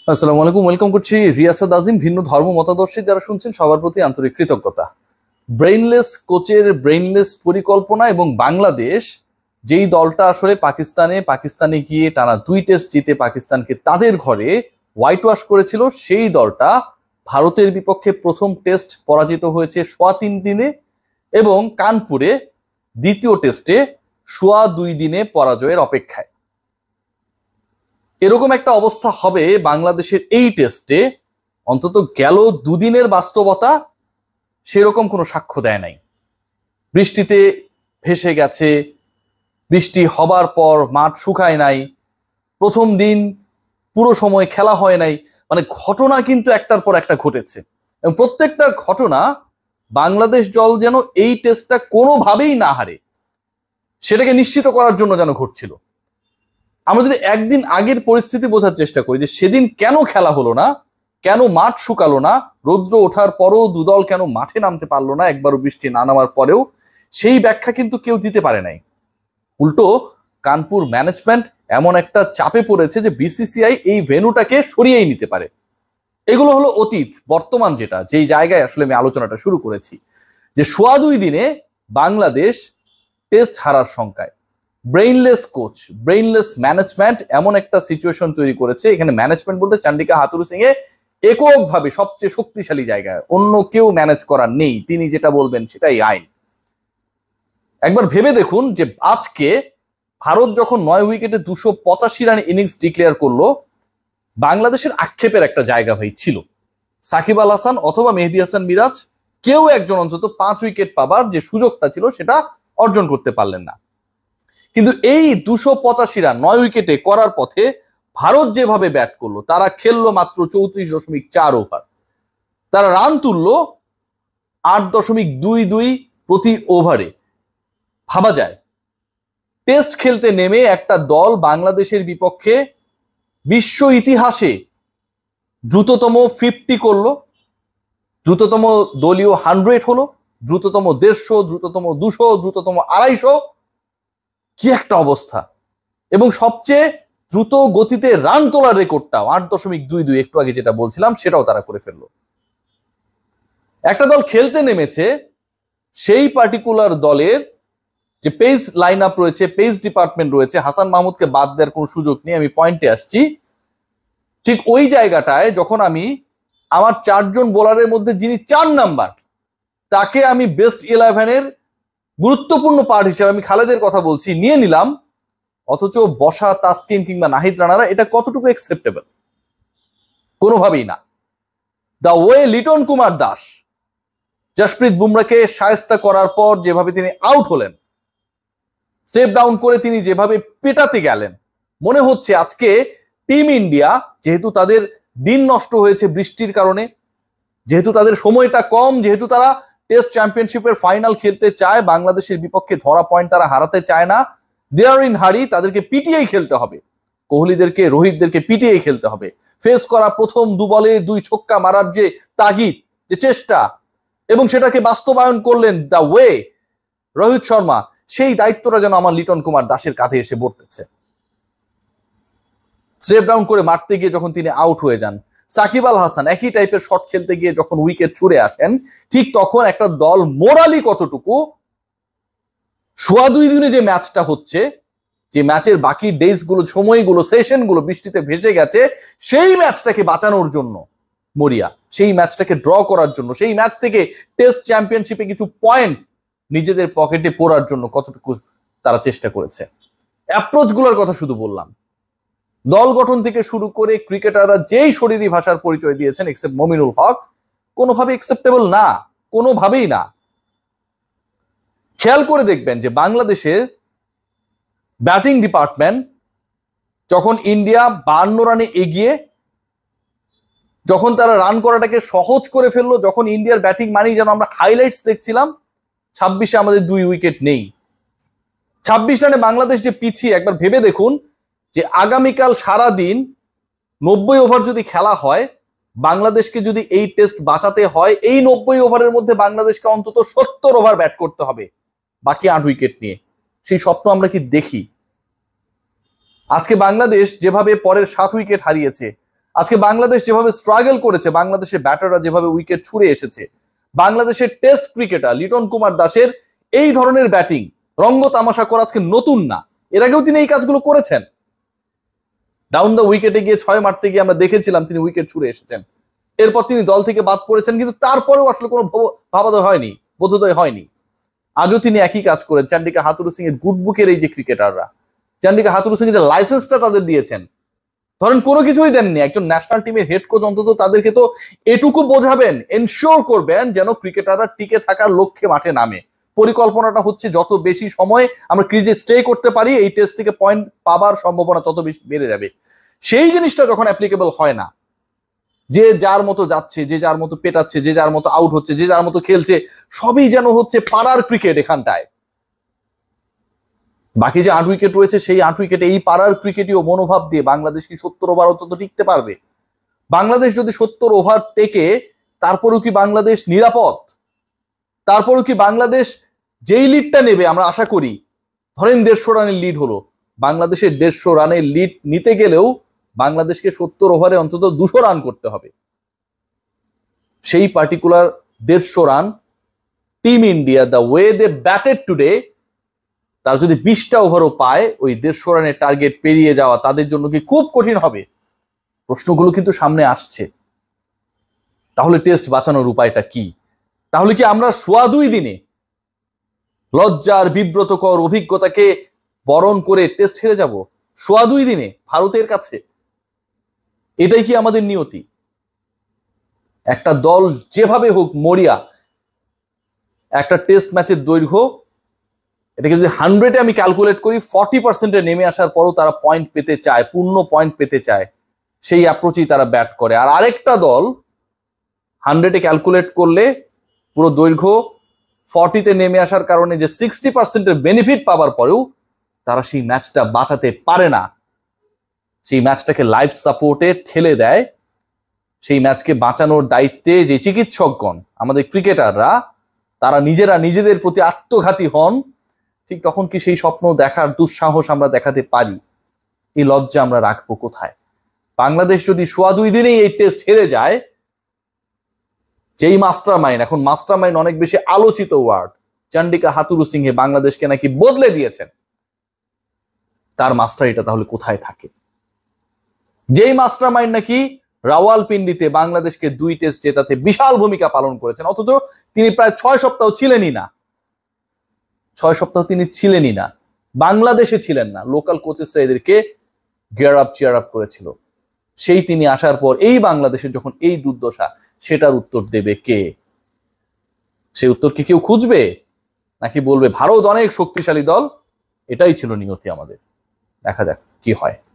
আসসালামু আলাইকুম, ওয়েলকাম করছি রিয়াসাদ আজিম। ভিন্ন ধর্ম মতাদর্শী যারা শুনছেন সবার প্রতি আন্তরিক কৃতজ্ঞতা। ব্রেইনলেস কোচের ব্রেইনলেস পরিকল্পনা এবং বাংলাদেশ যেই দলটা আসলে পাকিস্তানে গিয়ে টানা 2 টেস্ট জিতে পাকিস্তানকে তাদের ঘরে হোয়াইট ওয়াশ করেছিল, সেই দলটা ভারতের বিপক্ষে প্রথম টেস্ট পরাজিত হয়েছে 3.25 দিনে এবং কানপুরে দ্বিতীয় টেস্টে 2.25 দিনে পরাজয়ের অপেক্ষায়। এরকম একটা অবস্থা হবে বাংলাদেশের এই টেস্টে, অন্তত গেল দুদিনের বাস্তবতা সেরকম কোনো সাক্ষ্য দেয় নাই। বৃষ্টিতে ভেসে গেছে, বৃষ্টি হবার পর মাঠ শুকায় নাই, প্রথম দিন পুরো সময় খেলা হয় নাই, মানে ঘটনা কিন্তু একটার পর একটা ঘটেছে এবং প্রত্যেকটা ঘটনা বাংলাদেশ দল যেন এই টেস্টটা কোনোভাবেই না হারে সেটাকে নিশ্চিত করার জন্য যেন ঘটছিল। আমরা যদি একদিন আগের পরিস্থিতি বোঝার চেষ্টা করি যে সেদিন কেন খেলা হলো না, কেন মাঠ শুকালো না, রৌদ্র ওঠার পরও দুদল কেন মাঠে নামতে পারলো না একবারও বৃষ্টি না নামার পরেও, সেই ব্যাখ্যা কিন্তু কেউ দিতে পারে নাই। উল্টো কানপুর ম্যানেজমেন্ট এমন একটা চাপে পড়েছে যে বিসিসিআই এই ভেন্যুটাকে সরিয়েই নিতে পারে। এগুলো হলো অতীত। বর্তমান যেই জায়গায় আসলে আমি আলোচনাটা শুরু করেছি যে 2.25 দিনে বাংলাদেশ টেস্ট হারার শঙ্কায়। ব্রেইনলেস কোচ, ব্রেইনলেস ম্যানেজমেন্ট এমন একটা সিচুয়েশন তৈরি করেছে, এখানে ম্যানেজমেন্ট বলতে চান্ডিকা হাথুরু সিং এ এককভাবে সবচেয়ে শক্তিশালী জায়গায়, অন্য কেউ ম্যানেজ করার নেই, তিনি যেটা বলবেন সেটাই আইন। একবার ভেবে দেখুন যে আজকে ভারত যখন 9 উইকেটে 285 রান ইনিংস ডিক্লেয়ার করলো, বাংলাদেশের আক্ষেপের একটা জায়গা ভাই ছিল, সাকিব আল হাসান অথবা মেহেদী হাসান মিরাজ কেউ একজন অন্তত 5 উইকেট পাবার যে সুযোগটা ছিল সেটা অর্জন করতে পারলেন না। কিন্তু এই 285 রান 9 উইকেটে করার পথে ভারত যেভাবে ব্যাট করলো, তারা খেললো মাত্র 34.4 ওভার, তারা রান তুললো 8.22 প্রতি ওভারে। ভাবা যায় টেস্ট খেলতে নেমে একটা দল বাংলাদেশের বিপক্ষে বিশ্ব ইতিহাসে দ্রুততম 50 করলো, দ্রুততম দলীয় 100 হলো, দ্রুততম 150, দ্রুততম 200, দ্রুততম 250। কি একটা অবস্থা! এবং সবচেয়ে দ্রুত গতিতে রান তোলার রেকর্ডটাও 8.22, একটু আগে যেটা বলছিলাম সেটাও তারা করে ফেললো। একটা দল খেলতে নেমেছে, সেই পার্টিকুলার দলের যে পেস লাইন আপ রয়েছে, পেস ডিপার্টমেন্ট রয়েছে, হাসান মাহমুদকে বাদ দেওয়ার কোনো সুযোগ নেই, আমি পয়েন্টে আসছি। ঠিক ওই জায়গাটায় যখন আমি আমার 4 জন বোলারের মধ্যে যিনি 4 নাম্বার, তাকে আমি বেস্ট 11-এর গুরুত্বপূর্ণ পার্ট হিসেবে, আমি খালেদের কথা বলছি, নিয়ে নিলাম, অথচ বসা তাসকিন কিংবা নাহিদ রানারা, এটা কতটুকু অ্যাকসেপ্টেবল? কোনোভাবেই না। দা ওয়ে লিটন কুমার দাস জসপ্রীত বুমরাকে শায়েস্তা করার পর যেভাবে তিনি আউট হলেন, স্টেপ ডাউন করে তিনি যেভাবে পেটাতে গেলেন, মনে হচ্ছে আজকে টিম ইন্ডিয়া, যেহেতু তাদের দিন নষ্ট হয়েছে বৃষ্টির কারণে, যেহেতু তাদের সময়টা কম, যেহেতু তারা টেস্ট চ্যাম্পিয়নশিপের ফাইনাল খেলতে চায়, বাংলাদেশের বিপক্ষে ধরা পয়েন্ট তারা হারাতে চায় না, দে আর ইন হারি, তাদেরকে পিটিয়েই খেলতে হবে, কোহলিদেরকে, রোহিতদেরকে পিটিয়েই খেলতে হবে। ফেস করা প্রথম 2 বলে 2 ছক্কা মারার যে তাগিদ, যে চেষ্টা, এবং সেটাকে বাস্তবায়ন করলেন দা ওয়ে রোহিত শর্মা, সেই দায়িত্বটা যেন আমার লিটন কুমার দাসের কাঁধে এসে পড়তেছে। স্টেপ ডাউন করে মারতে গিয়ে যখন তিনি আউট হয়ে যান, সাকিব আল হাসান একই টাইপের শট খেলতে গিয়ে যখন উইকেট ছুড়ে আসেন, ঠিক তখন একটা দল মোরালি কতটুকু 2.25 দিনে যে ম্যাচটা হচ্ছে, যে ম্যাচের বাকি ডেজ গুলো, সময়গুলো, সেশন গুলো বৃষ্টিতে ভেসে গেছে, সেই ম্যাচটাকে বাঁচানোর জন্য মরিয়া, সেই ম্যাচটাকে ড্র করার জন্য, সেই ম্যাচ থেকে টেস্ট চ্যাম্পিয়নশিপে কিছু পয়েন্ট নিজেদের পকেটে পড়ার জন্য কতটুকু তারা চেষ্টা করেছে। অ্যাপ্রোচ গুলোর কথা শুধু বললাম, দল গঠন থেকে শুরু করে ক্রিকেটাররা যেই শরীরী ভাষার পরিচয় দিয়েছেন, এক্সেপ্ট মমিনুল হক, কোনোভাবে অ্যাকসেপ্টেবল না, কোনোভাবেই না। খেয়াল করে দেখবেন যে বাংলাদেশের ব্যাটিং ডিপার্টমেন্ট যখন ইন্ডিয়া 52 রানে এগিয়ে, যখন তারা রান করাটাকে সহজ করে ফেললো, যখন ইন্ডিয়ার ব্যাটিং মানেই যেন আমরা হাইলাইটস দেখছিলাম, 26-এ আমাদের 2 উইকেট নেই। 26 রানে বাংলাদেশ যে পিছিয়ে, একবার ভেবে দেখুন যে আগামীকাল সারা দিন 90 ওভার যদি খেলা হয়, বাংলাদেশকে যদি এই টেস্ট বাঁচাতে হয়, এই 90 ওভারের মধ্যে বাংলাদেশকে অন্তত 70 ওভার ব্যাট করতে হবে বাকি 8 উইকেট নিয়ে। সেই স্বপ্ন আমরা কি দেখি? আজকে বাংলাদেশ যেভাবে পরের 7 উইকেট হারিয়েছে, আজকে বাংলাদেশ যেভাবে স্ট্রাগল করেছে, বাংলাদেশের ব্যাটাররা যেভাবে উইকেট ছুড়ে এসেছে, বাংলাদেশের টেস্ট ক্রিকেটার লিটন কুমার দাসের এই ধরনের ব্যাটিং রঙ্গ তামাশা করা আজকে নতুন না, এর আগেও তিনি এই কাজগুলো করেছেন। ডাউন দ্য উইকেটে গিয়ে 6 মারতে গিয়ে আমরা দেখেছিলাম তিনি উইকেট ছুড়ে এসেছেন। এরপর তিনি দল থেকে বাদ পড়েছেন, কিন্তু তারপরেও আসলে কোনো ভাবাদয় হয়নি, বোধোদয় হয়নি। আজও তিনি একই কাজ করেন। চান্ডিকা হাথুরু সিং এর গুড বুকের এই যে ক্রিকেটাররা, চান্ডিকা হাথুরু সিং এর যে লাইসেন্সটা তাদের দিয়েছেন, ধরেন কোনো কিছুই দেননি, একজন ন্যাশনাল টিমের হেড কোচ অন্তত তাদেরকে তো এটুকু বোঝাবেন, এনশিওর করবেন যেন ক্রিকেটাররা টিকে থাকার লক্ষ্যে মাঠে নামে। পরিকল্পনাটা হচ্ছে যত বেশি সময় আমরা ক্রিজে স্টে করতে পারি, এই টেস্ট থেকে পয়েন্ট পাবার সম্ভাবনা তত বেশি বেড়ে যাবে। সেই জিনিসটা যখন অ্যাপ্লিকেবল হয় না, যে যার মতো যাচ্ছে, যে যার মতো পেটাচ্ছে, যে যার মতো আউট হচ্ছে, যে যার মতো খেলছে, সবই যেন হচ্ছে পাড়ার ক্রিকেট এখানটায়। বাকি যে 8 উইকেট রয়েছে সেই 8 উইকেটে এই পাড়ার ক্রিকেটীয় মনোভাব দিয়ে বাংলাদেশ কি 70 ওভার অন্তত টিকতে পারবে? বাংলাদেশ যদি 70 ওভার টেকে, তারপরেও কি বাংলাদেশ নিরাপদ? তারপরেও কি বাংলাদেশ যেই লিডটা নেবে, আমরা আশা করি, ধরেন 150 রানের লিড হলো, বাংলাদেশের 150 রানের লিড নিতে গেলেও বাংলাদেশকে 70 ওভারে অন্তত 200 রান করতে হবে। সেই particular 150 run team India, the way they batted today, তার যদি 20টা ওভারও পায়, ওই 150 রানের টার্গেট পেরিয়ে যাওয়া তাদের জন্য কি খুব কঠিন হবে? প্রশ্নগুলো কিন্তু সামনে আসছে। তাহলে টেস্ট বাঁচানোর উপায়টা কি? তাহলে কি আমরা সোয়া 2 দিনে লজ্জার বিব্রতকর অভিজ্ঞতাকে বরণ করে টেস্ট হেরে যাব? সোয়া 2 দিনে ভারতের কাছে? এটাই কি আমাদের নিয়তি? একটা দল যেভাবে হোক মরিয়া, একটা টেস্ট ম্যাচের দৈর্ঘ্য, এটাকে যদি 100-এ আমি ক্যালকুলেট করি, 40%-এ নেমে আসার পরও তারা পয়েন্ট পেতে চায়, পূর্ণ পয়েন্ট পেতে চায়, সেই অ্যাপ্রোচেই তারা ব্যাট করে। আর আরেকটা দল 100-এ ক্যালকুলেট করলে পুরো দৈর্ঘ্য 40-তে নেমে আসার কারণে যে 60%-এর বেনিফিট পাবার পরেও তারা সেই ম্যাচটা বাঁচাতে পারে না, সেই ম্যাচটাকে লাইফ সাপোর্টে ঠেলে দেয়। সেই ম্যাচকে বাঁচানোর দায়িত্বে যে চিকিৎসকগণ, আমাদের ক্রিকেটাররা, তারা নিজেরা নিজেদের প্রতি আত্মঘাতী হন। ঠিক তখন কি সেই স্বপ্ন দেখার দুঃসাহস আমরা দেখাতে পারি? এই লজ্জা আমরা রাখবো কোথায়? বাংলাদেশ যদি সোয়া 2 দিনেই এই টেস্ট হেরে যায়, যেই মাস্টার মাইন্ড, এখন মাস্টার মাইন্ড অনেক বেশি আলোচিত ওয়ার্ড, চান্ডিকা হাথুরু সিংহে বাংলাদেশকে নাকি বদলে দিয়েছেন, তার মাস্টারিটা তাহলে কোথায় থাকে? যেই মাস্টার মাইন্ড নাকি রাওয়ালপিন্ডিতে বাংলাদেশকে 2 টেস্ট জেতাতে বিশাল ভূমিকা পালন করেছেন, অথচ তিনি প্রায় 6 সপ্তাহ ছিলেনই না। 6 সপ্তাহ তিনি ছিলেনই না, বাংলাদেশে ছিলেন না। লোকাল কোচেসরা এদেরকে গিয়ার আপ চিয়ার আপ করেছিল। সেই তিনি আসার পর এই বাংলাদেশের যখন এই দুর্দশা, সেটার উত্তর দেবে কে? সেই উত্তর কি কেউ খুঁজবে, নাকি বলবে ভারত অনেক শক্তিশালী দল? এটাই ছিল নিয়তি আমাদের। দেখা যাক কি হয়।